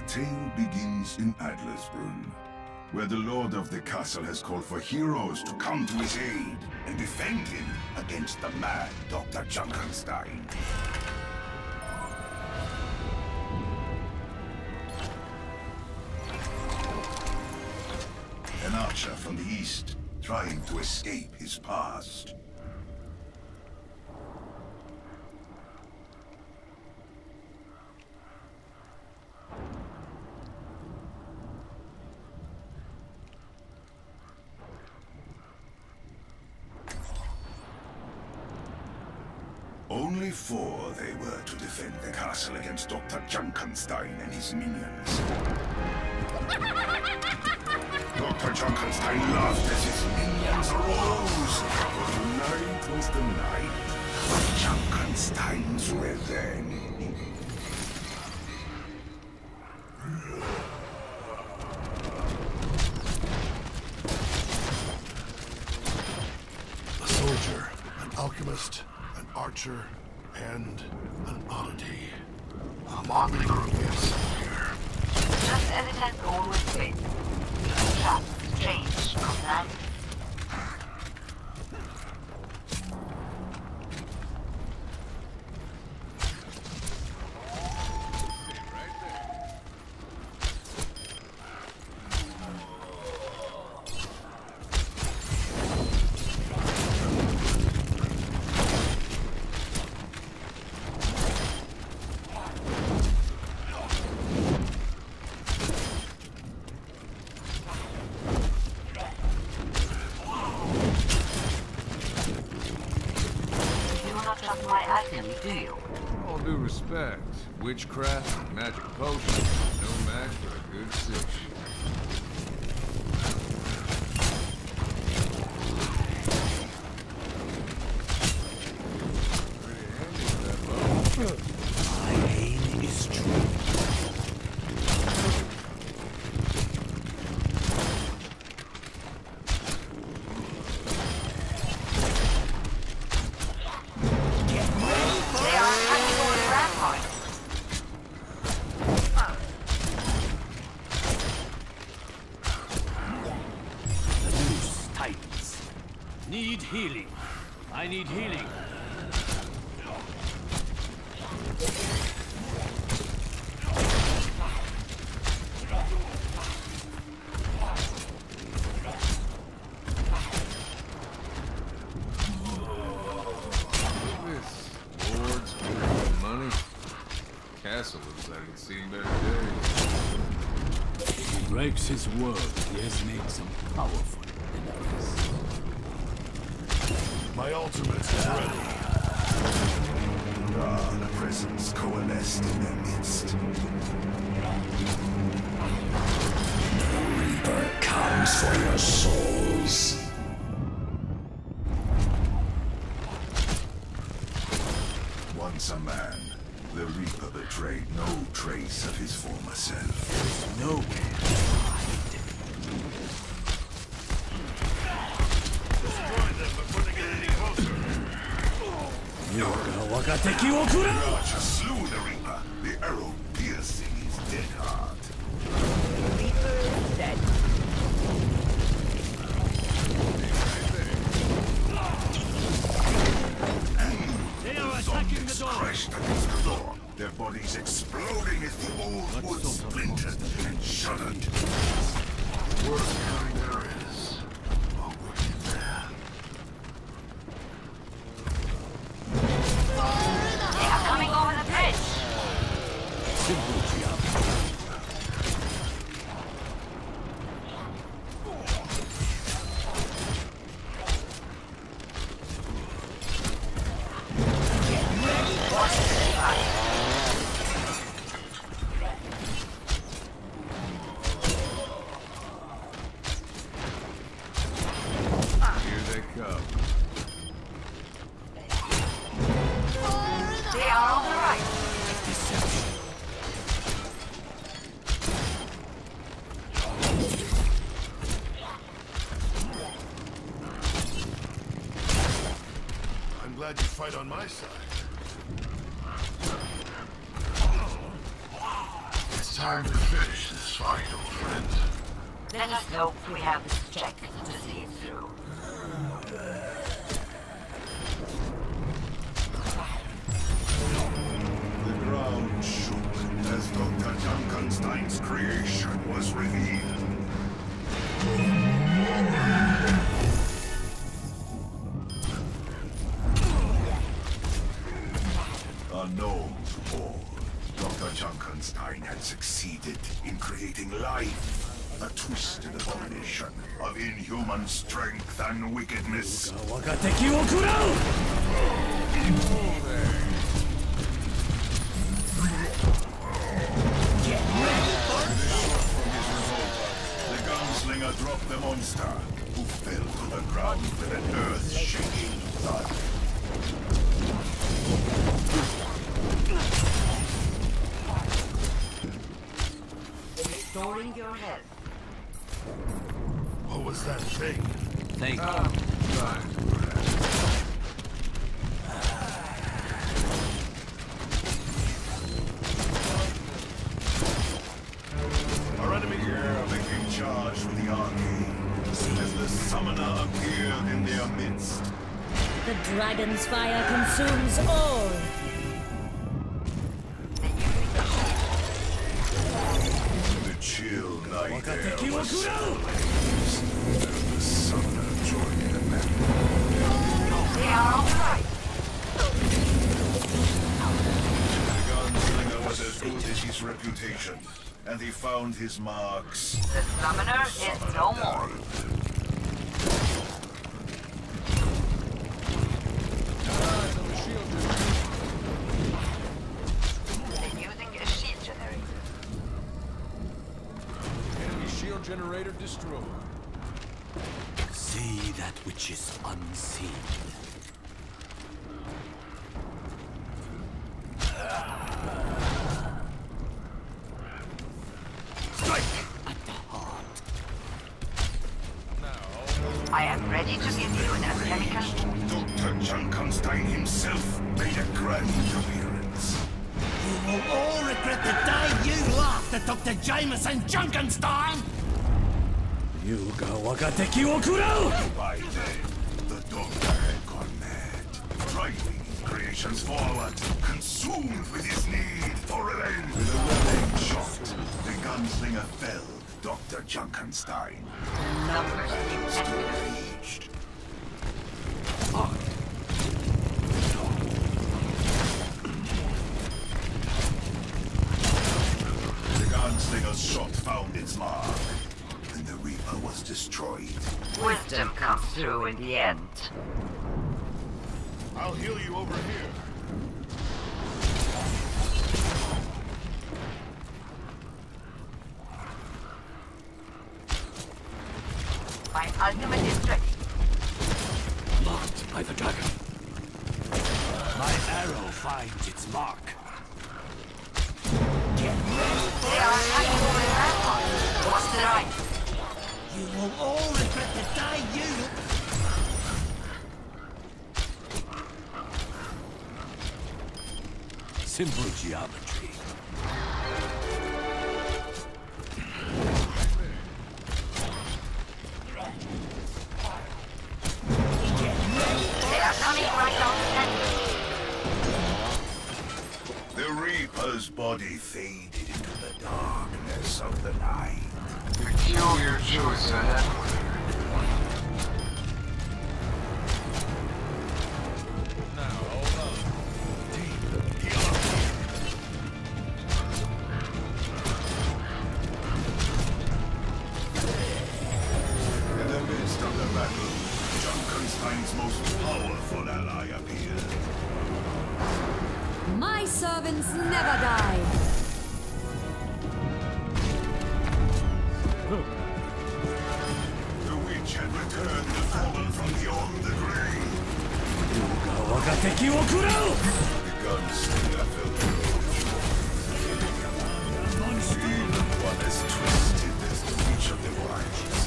tale begins in Adlersbrunn, where the lord of the castle has called for heroes to come to his aid and defend him against the mad Dr. Junkenstein. An archer from the east, trying to escape his past. Only 4 they were to defend the castle against Dr. Junkenstein and his minions. Dr. Junkenstein laughed as his minions arose. For tonight was the night of Junkenstein's revenge. A soldier, an alchemist, an archer, and an oddity. A motley group is here. Just as it has always been. Just strange command. My alchemy, do you? All due respect, witchcraft and magic potions, no match for a good cinch. My aim is true. Need healing. I need healing. This lord's good money. Castle looks like it's seen better days. He breaks his word. He has made some powerful enemies. My ultimate is ready. Dark presence coalesced in their midst. The Reaper comes for your souls. Once a man, the Reaper betrayed no trace of his former self. Nowhere to hide. Destroy them before they get any closer. The archer slew the Reaper, the arrow piercing his dead heart. Reaper dead. They are attacking the Zombies door. crashed against the door, their bodies exploding as the old wood splintered and shuddered. Worst kind there is. A wicked man. They are coming over the bridge. Here they come. They are on the right. I'm glad you fight on my side. It's time Time to finish this fight, old friend. Let us hope we have the strength to see it through. The ground shook as Dr. Junkenstein's creation was revealed. Unknown to all, Dr. Junkenstein had succeeded in creating life. A twisted abomination of inhuman strength and wickedness. 我が敵を食らう The gunslinger dropped the monster, who fell to the ground with an earth-shaking thud. Restoring your health. What was that thing? Thank you. Our enemy here became charged with the arcane as the summoner appeared in their midst. The dragon's fire consumes all. The chill night air 敵を was 食らう and the summoner joined the battle. They are all right. The gunslinger was as good as his reputation, and he found his marks. The summoner is no more. They're using a shield generator. Enemy shield generator destroyed. See that which is unseen. Strike at the heart. I am ready to give you an alchemical. Dr. Junkenstein himself made a grand appearance. You will all regret the day you laughed at Dr. Jameson Junkenstein! You ga waga teki wo kurau! By then, the doctor had gone mad, driving his creations forward, consumed with his need for revenge. With a well-aimed shot, the gunslinger felled Dr. Junkenstein. Numbers Still raged. The gunslinger's shot found its mark, and the Reaper was destroyed. wisdom comes through in the end. I'll heal you over here. My ultimate is ready. Marked by the dragon. My arrow finds its mark. They are attacking over the rampart. What's the right? You will all regret the day you... Simple geometry. They are coming right on center. The Reaper's body faded into the darkness of the night. Peculiar choice ahead. In the midst of the battle, Junkenstein's most powerful ally appeared. My servants never die. The witch had returned the fallen from beyond the grave. You ga waga teki wo kurau! The gunslinger fell to even one as twisted as the Witch of the Wilds.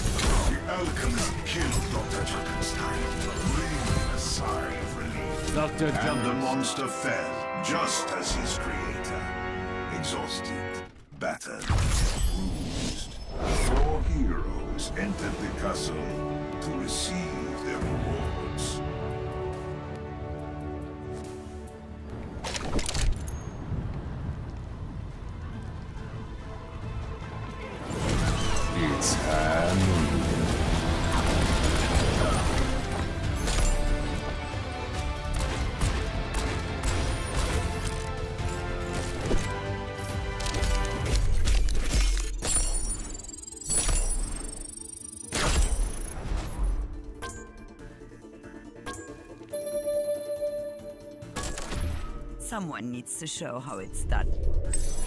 The alchemist killed Dr. Junkenstein, breathing a sigh of relief. The Dr. And the monster fell, just as his creator. Exhausted, battered, bruised. 4 heroes entered the castle to receive their rewards. It's Halloween. Someone needs to show how it's done.